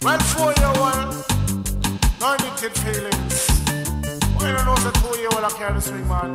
Well, 4-year-old, no addicted feelings. Well, you know the 2-year-old I carry the swing, man.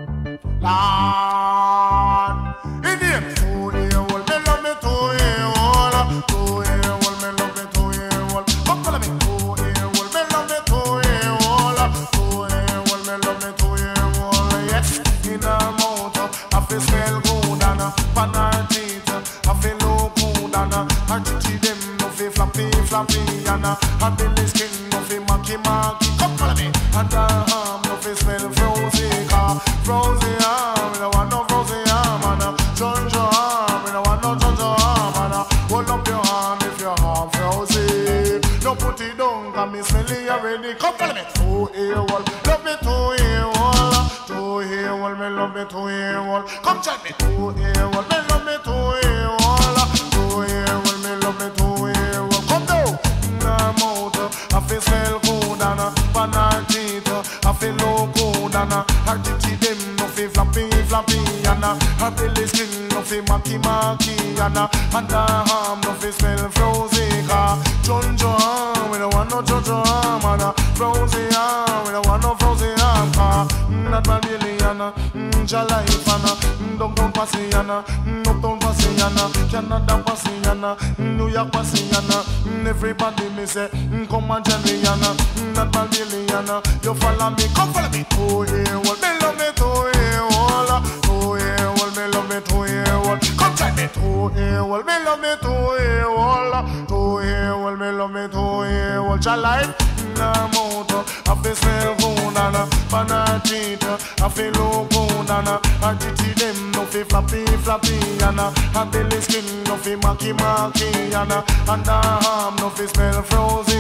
Lord, Indian 2-year-old, me love me 2-year-old. 2-year-old, me love me 2-year-old. Come follow me, 2-year-old, me love me 2-year-old. 2-year-old, me love me 2-year-old. Yes, in her mouth, I feel smell good and pan her teeth, I feel look good and her chichi them no feel flappy and her belly skin no feel macky. Come follow me, and her arm no feel smell frozy, frozy arm, we don't want no frozy arm, and Jojo arm, we don't want no Jojo arm, and hold up your hand if your arm frozy. Don't put it down, cause me smelly already. Come follow me, 2-year-old, love me 2-year-old. 2-year-old, me love me 2-year-old. Come check me, 2-year-old, me love me 2-year-old. 2-year-old, me love me 2-year-old. Come down, in her mouth, I feel smell good and pan her teeth, I feel look good and her titty them no feel flappy and her belly skin no feel macky and her arm no feel smell frozy. Jojo arm, we don't want no Jojo arm, and frozy arm, we don't want no frozy arm. Not my belly and life and downtown passy and uptown passy and Canada passy and New York passy and everybody me say come and join me and not my belly and you follow me, come follow me. 2-year-old, me love me 2-year-old. 2-year-old, me love me 2-year-old. Come join me, 2-year-old, me love me 2-year-old. 2-year-old, me love me 2-year-old. Your life in her mouth, I feel smell good and pan her teeth, I feel look good and her titty them no feel flappy and her belly skin no feel macky and her arm no feel smell frozy.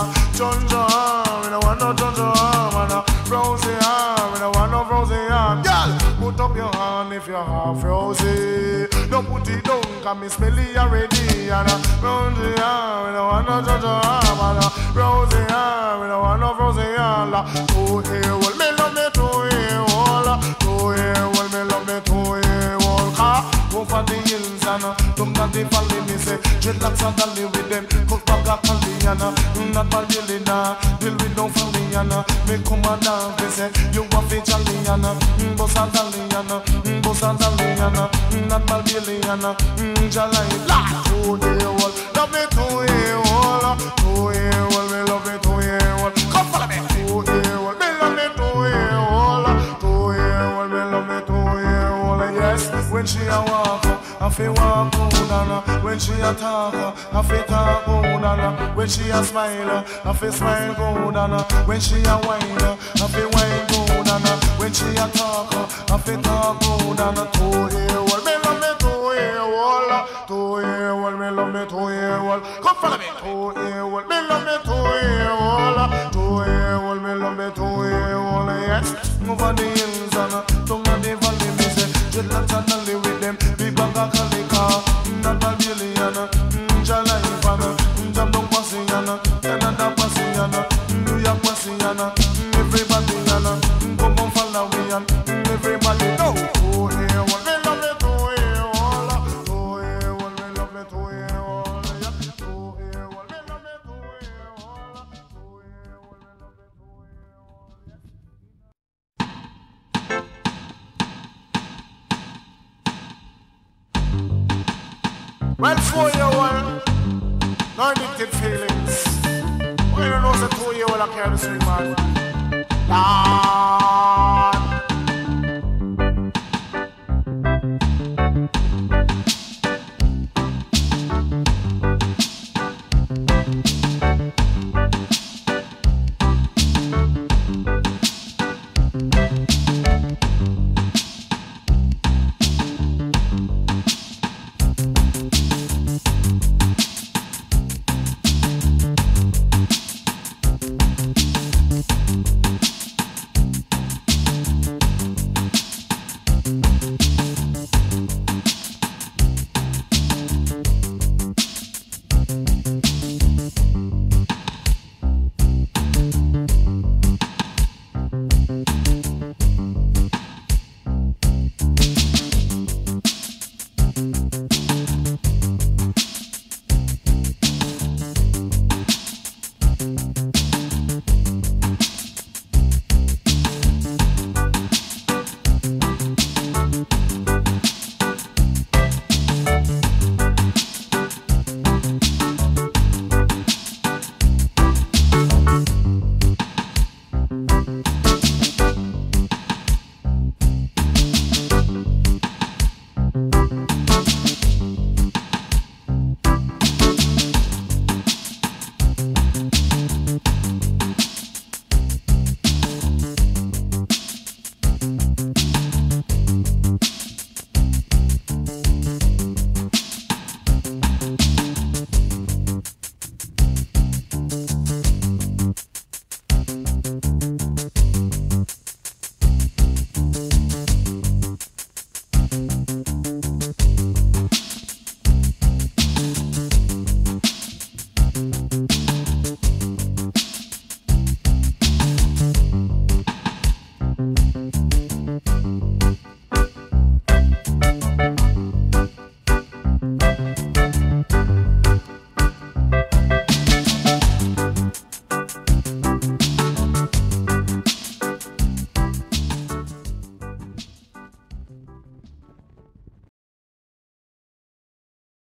Jojo arm, we don't want no Jojo arm, and frozy arm, we don't want no frozy arm. Girl, put up your hand if your heart frozy. Don't put it down, cause me smelly already. And frozy arm, we don't want no Jojo arm, and frozy arm, we don't want no frozy arm. 2-year-old, me love me 2-year-old. 2-year-old, me love me 2-year-old. Go for the hills and don't got the valley, me say dreadlocks and dolly with them. Cook back a collie and not my belly now. Deal with no family and me come and down, they say you want to jolly and boss and dolly and boss and dolly and not my belly and jolly. 2-year-old, love me 2-year-old. 2-year-old, me love me 2-year-old. Come follow me, 2-year-old, me love me 2-year-old. 2-year-old, me love me 2-year-old. Yes, when she a walk, I feel walk good and when she a talk, I feel talk good and when she a smile, I feel smile good and when she a whine, I feel whine good and when she a talk, I feel talk good and 2-year-old, me love me 2-year-old. 2-year-old, me love me 2-year-old. Come follow me, 2-year-old, me love me 2-year-old. 2-year-old, me love me 2-year-old. Yes, over the hills and down the valley, me say dreadlocks and dolly with them. Big bag of calico, not a billion. Your life and jam down passy and Canada passy and New York passy and everybody and come on follow me and everybody go. 2-year-old, me love me 2-year-old. 2-year-old, me love me 2-year-old. 2-year-old, me love me 2-year-old. 2-year-old, me love me 2-year-old. Well, 4-year-old, no addicted feelings. Well, you know the 2-year-old I carry the swing, man. Lord.